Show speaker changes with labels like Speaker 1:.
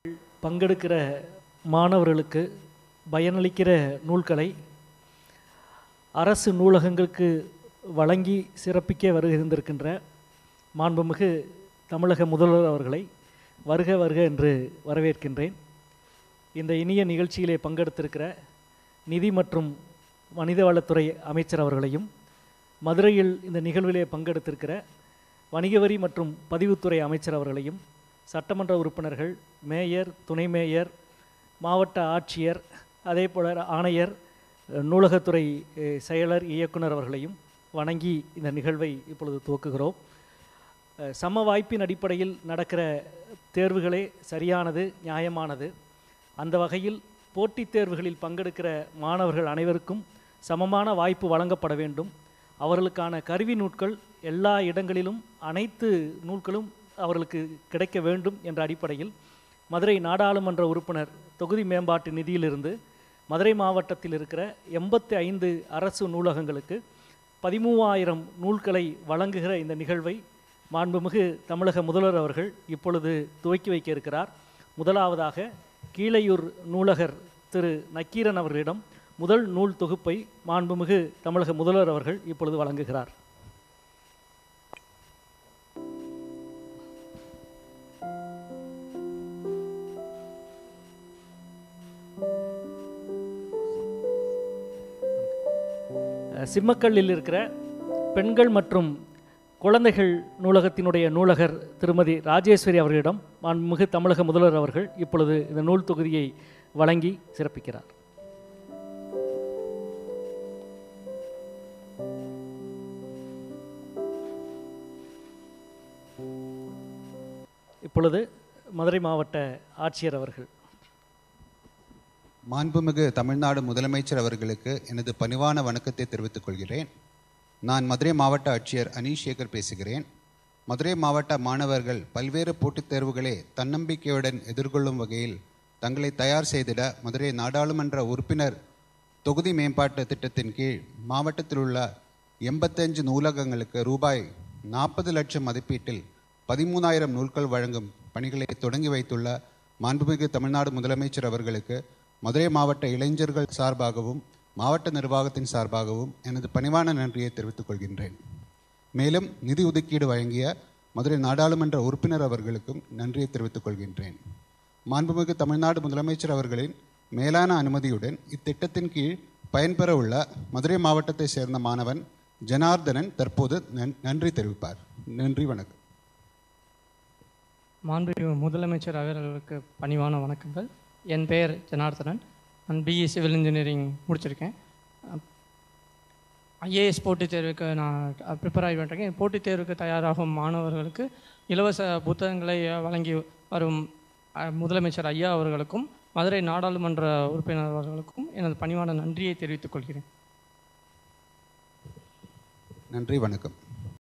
Speaker 1: பங்கெடுக்கிற மாணவர்களுக்கு பயனளிக்கிற நூல்களை அரசு நூலகங்களுக்கு வழங்கி சிறப்பிக்க வருகின்றிருக்கின்ற மாண்புமிகு தமிழக முதல்வர் அவர்களை வருக வருக என்று வரவேற்கின்றேன். இந்த இனிய நிகழ்ச்சியிலே பங்கெடுத்திருக்கிற நிதி மற்றும் மனிதவளத்துறை அமைச்சர் அவர்களையும், மதுரையில் இந்த நிகழ்விலே பங்கெடுத்திருக்கிற வணிக வரி மற்றும் பதிவுத்துறை அமைச்சர் அவர்களையும், சட்டமன்ற உறுப்பினர்கள், மேயர், துணை மேயர், மாவட்ட ஆட்சியர், அதே போல ஆணையர், நூலகத்துறை செயலர், இயக்குனர் அவர்களையும் வணங்கி இந்த நிகழ்வை இப்பொழுது துவக்குகிறோம். சம வாய்ப்பின் அடிப்படையில் நடக்கிற தேர்வுகளே சரியானது, நியாயமானது. அந்த வகையில் போட்டித் தேர்வுகளில் பங்கெடுக்கிற மாணவர்கள் அனைவருக்கும் சமமான வாய்ப்பு வழங்கப்பட வேண்டும். அவர்களுக்கான கருவி நூல்கள் எல்லா இடங்களிலும் அனைத்து நூல்களும் அவர்களுக்கு கிடைக்க வேண்டும் என்ற அடிப்படையில் மதுரை நாடாளுமன்ற உறுப்பினர் தொகுதி மேம்பாட்டு நிதியிலிருந்து மதுரை மாவட்டத்தில் இருக்கிற 85 அரசு நூலகங்களுக்கு 13,000 நூல்களை வழங்குகிற இந்த நிகழ்வை மாண்புமிகு தமிழக முதல்வர் அவர்கள் இப்பொழுது துவக்கி வைக்க இருக்கிறார். முதலாவதாக கீழையூர் நூலகர் திரு நக்கீரன் அவர்களிடம் முதல் நூல் தொகுப்பை மாண்புமிகு தமிழக முதல்வர் அவர்கள் இப்பொழுது வழங்குகிறார். சிம்மக்கல்லில் இருக்கிற பெண்கள் மற்றும் குழந்தைகள் நூலகத்தினுடைய நூலகர் திருமதி ராஜேஸ்வரி அவர்களிடம் மாண்புமிகு தமிழக முதல்வர் அவர்கள் இப்பொழுது இந்த நூல் தொகுதியை வழங்கி சிறப்பிக்கிறார். இப்பொழுது மதுரை மாவட்ட ஆட்சியர் அவர்கள்.
Speaker 2: மாண்புமிகு தமிழ்நாடு முதலமைச்சர் அவர்களுக்கு எனது பணிவான வணக்கத்தை தெரிவித்துக் கொள்கிறேன். நான் மதுரை மாவட்ட ஆட்சியர் அனீஷ் சேகர் பேசுகிறேன். மதுரை மாவட்ட மாணவர்கள் பல்வேறு போட்டித் தேர்வுகளை தன்னம்பிக்கையுடன் எதிர்கொள்ளும் வகையில் தங்களை தயார் செய்திட மதுரை நாடாளுமன்ற உறுப்பினர் தொகுதி மேம்பாட்டு திட்டத்தின் கீழ் மாவட்டத்தில் உள்ள 85 நூலகங்களுக்கு ரூபாய் 40 லட்சம் மதிப்பீட்டில் 13,000 நூல்கள் வழங்கும் பணிகளை தொடங்கி வைத்துள்ள மாண்புமிகு தமிழ்நாடு முதலமைச்சர் அவர்களுக்கு மதுரை மாவட்ட இளைஞர்கள் சார்பாகவும் மாவட்ட நிர்வாகத்தின் சார்பாகவும் எனது பணிவான நன்றியை தெரிவித்துக் கொள்கின்றேன். மேலும் நிதி ஒதுக்கீடு வழங்கிய மதுரை நாடாளுமன்ற உறுப்பினர் அவர்களுக்கும் நன்றியை தெரிவித்துக் கொள்கின்றேன். மாண்புமிகு தமிழ்நாடு முதலமைச்சர் அவர்களின் மேலான அனுமதியுடன் இத்திட்டத்தின் கீழ் பயன்பெற உள்ள மதுரை மாவட்டத்தை சேர்ந்த மாணவன் ஜனார்தனன் தற்போது நன்றி தெரிவிப்பார். நன்றி, வணக்கம்.
Speaker 3: மாண்புமிகு முதலமைச்சர் அவர்களுக்கு பணிவான வணக்கங்கள். என் பெயர் ஜனார்தனன். நான் பிஇ சிவில் இன்ஜினியரிங் முடிச்சிருக்கேன். ஐஏஎஸ் போட்டித் தேர்வுக்கு நான் ப்ரிப்பேர் ஆகி பண்ணிருக்கேன். போட்டித் தேர்வுக்கு தயாராகும் மாணவர்களுக்கு இலவச புத்தகங்களை வழங்கி வரும் முதலமைச்சர் ஐயா அவர்களுக்கும் மதுரை நாடாளுமன்ற உறுப்பினர் அவர்களுக்கும் எனது பணிவான நன்றியை தெரிவித்துக் கொள்கிறேன்.
Speaker 2: நன்றி, வணக்கம்.